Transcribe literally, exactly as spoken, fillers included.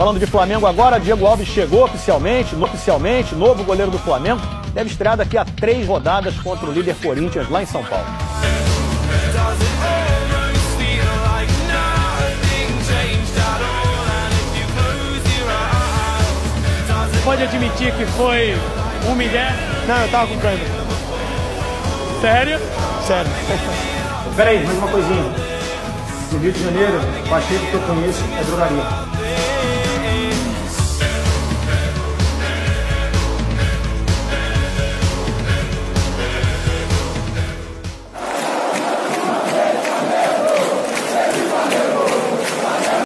Falando de Flamengo agora, Diego Alves chegou oficialmente, oficialmente, novo goleiro do Flamengo. Deve estrear daqui a três rodadas contra o líder Corinthians lá em São Paulo. Pode admitir que foi um migué? Não, eu tava com câimbra. Sério? Sério. Peraí, mais uma coisinha. No Rio de Janeiro, o Pacheco que eu conheço é drogaria.